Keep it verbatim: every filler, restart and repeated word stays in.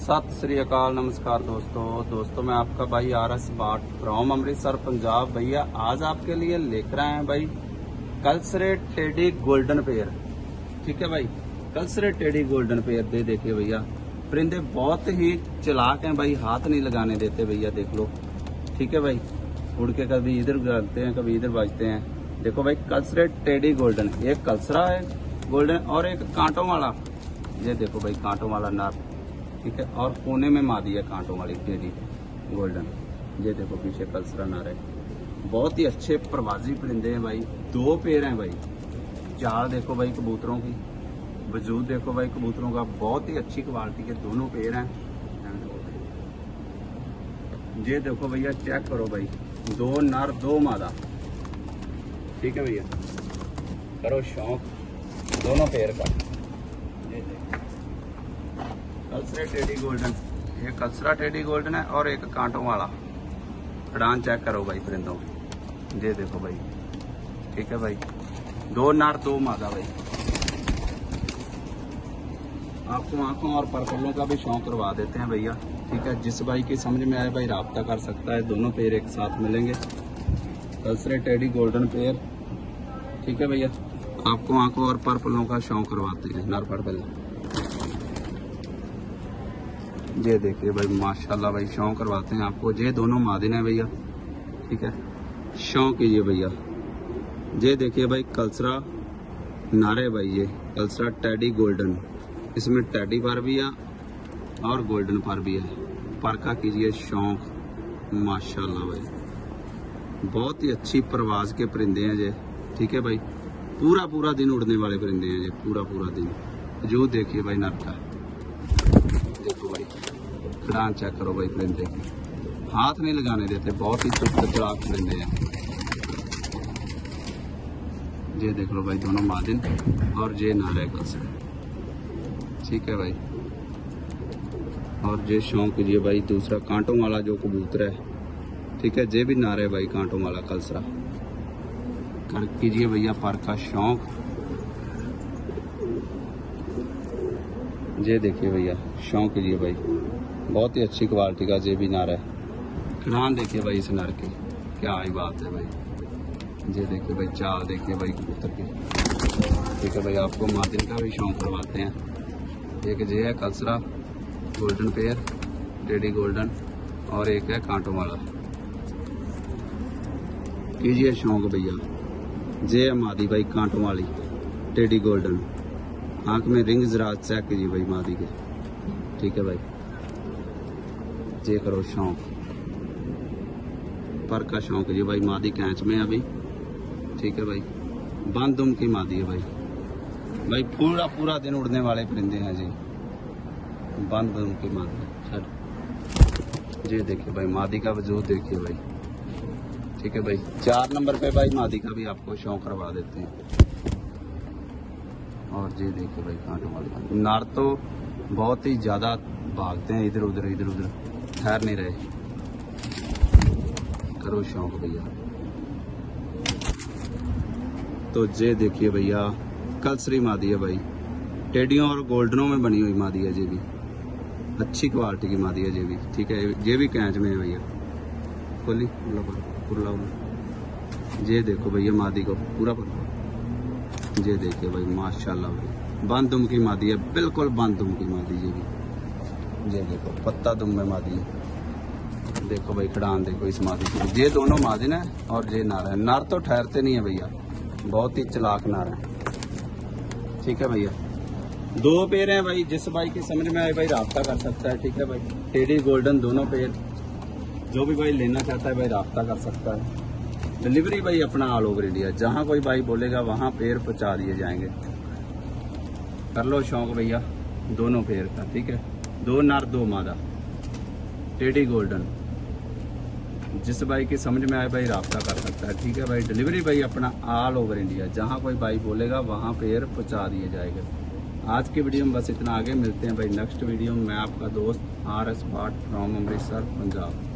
सत श्री अकाल, नमस्कार दोस्तों दोस्तों मैं आपका भाई आर एस बाट फ्रॉम अमृतसर पंजाब। भैया आज आपके लिए लेकर आए हैं भाई कल्सरे टेडी गोल्डन पेयर। ठीक है भाई, कल्सरे टेडी गोल्डन पेयर दे देखिए भैया, परिंदे बहुत ही चालाक हैं भाई, हाथ नहीं लगाने देते भैया, देख लो। ठीक है भाई, उड़ के कभी इधर भागते हैं कभी इधर भागते हैं। देखो भाई कल्सरे टेडी गोल्डन, एक कल्सरा है गोल्डन और एक कांटों वाला। ये देखो भाई कांटों वाला नर, ठीक है, और कोने में मादी है कांटों वाली टेडी गोल्डन। ये देखो पीछे कल्सरा नर है। बहुत ही अच्छे प्रवासी परिंदे हैं भाई, दो पेड़ हैं भाई। चाल देखो भाई कबूतरों की, वजूद देखो भाई कबूतरों का, बहुत ही अच्छी क्वालिटी के दोनों पेड़ हैं। ये देखो भैया चेक करो भाई, दो नर दो मादा। ठीक है भैया, करो शौक दोनों पेड़ का। ये देखो कल्सरा टेडी गोल्डन, ये कल्सरा टेडी गोल्डन है और एक कांटों वाला। खड़ान चेक करो भाई परिंदों, ये देखो भाई। ठीक है भाई, दो नर दो मादा भाई। आपको आंखों और परपलों का भी शौक करवा देते हैं भैया। ठीक है, जिस भाई की समझ में आए भाई राब्ता कर सकता है, दोनों पेड़ एक साथ मिलेंगे। कल्सरा टेडी गोल्डन पेयर। ठीक है भैया, आपको आंखों और परपलों का शौक करवाते हैं, नर परपल। ये देखिए भाई माशाल्लाह भाई, शौक करवाते हैं आपको। ये दोनों मादिन है भैया। ठीक है, शौक कीजिए भैया। ये देखिए भाई कल्सरा नारे भाई, ये कल्सरा टेडी गोल्डन, इसमें टेडी पर भी है और गोल्डन पर भी है। पर का कीजिए शौक माशाल्लाह भाई, बहुत ही अच्छी परवाज के परिंदे हैं ये। ठीक है भाई, पूरा पूरा दिन उड़ने वाले परिंदे हैं ये, पूरा पूरा दिन। जो देखिए भाई नर का, देखो भाई खड़ान चेक करो भाई परिंदे की, हाथ नहीं लगाने देते, बहुत ही चुस्त चालाक परिंदे हैं। ये देख लो भाई दोनों मादिन और ये नारे कल्सरा। ठीक है भाई, और ये शौक कीजिए भाई दूसरा कांटों वाला जो कबूतर है। ठीक है, ये भी नारे भाई कांटों वाला कल्सरा। कर कीजिए भैया पर का शौक। ये देखिए भैया शौक कीजिए भाई, बहुत ही अच्छी क्वालिटी का ये भी नर है। खड़ान देखिए भाई इस नर की, क्या ही बात है भाई। ये देखिए भाई चाल देखिए भाई कबूतर की। ठीक है भाई, आपको मादिन का भी शौक करवाते हैं। एक ये है कल्सरा गोल्डन पेयर टेडी गोल्डन और एक है कांटों वाला। कीजिए शौक भैया। ये है मादी भाई कांटों वाली टेडी गोल्डन, आंख में रिंग जरा चेक कीजिए भाई मादी के। ठीक है भाई, ये करो शौक पर का शौक है भाई, मादी कैंच में अभी। ठीक है भाई, बंद दुम की मादी है भाई। भाई पूरा पूरा दिन उड़ने वाले परिंदे हैं जी, बंद दुम की मादी। ये देखिए भाई मादी का वजूद देखिए भाई। ठीक है भाई, चार नंबर पे भाई मादी का भी आपको शौक करवा देते हैं। और ये देखिए भाई कांटों वाली नर तो बहुत ही ज्यादा भागते हैं इधर उधर इधर उधर, ठहर नहीं रहे। करो शौक भैया। तो ये देखिए भैया कल्सरी मादी है भाई, टेडियों और गोल्डनों में बनी हुई मादी है। ये भी अच्छी क्वालिटी की मादी है ये भी। ठीक है, ये भी कैंच में है भैया। खोली पुरला, ये देखो भैया मादी को पूरा पर। ये देखिए भाई माशाल्लाह भाई, बंद दुम की मादी है, बिल्कुल बंद दुम की मादी ये भी। ये देखो पत्ता दुम में मादी है। देखो भाई खड़ान देखो इस मादी की। ये दोनों मादिन है और ये नर है। नर तो ठहरते नहीं है भैया, बहुत ही चालाक नर है। ठीक है भैया, दो पेड़ हैं भाई, जिस भाई की समझ में आए भाई राब्ता कर सकता है। ठीक है भाई, टेडी गोल्डन दोनों पेड़, जो भी भाई लेना चाहता है भाई राब्ता कर सकता है। डिलीवरी भाई अपना ऑल ओवर इंडिया, जहां कोई भाई बोलेगा वहां पेड़ पहुंचा दिए जाएंगे। कर लो शौक भैया दोनों पेड़ का। ठीक है, दो नर दो मादा टेडी गोल्डन, जिस भाई की समझ में आए भाई राब्ता कर सकता है। ठीक है भाई, डिलीवरी भाई अपना ऑल ओवर इंडिया, जहां कोई भाई बोलेगा वहां पेड़ पहुंचा दिए जाएंगे। आज की वीडियो में बस इतना, आगे मिलते हैं भाई नेक्स्ट वीडियो में। मैं आपका दोस्त आर एस बाट फ्रॉम अमृतसर पंजाब।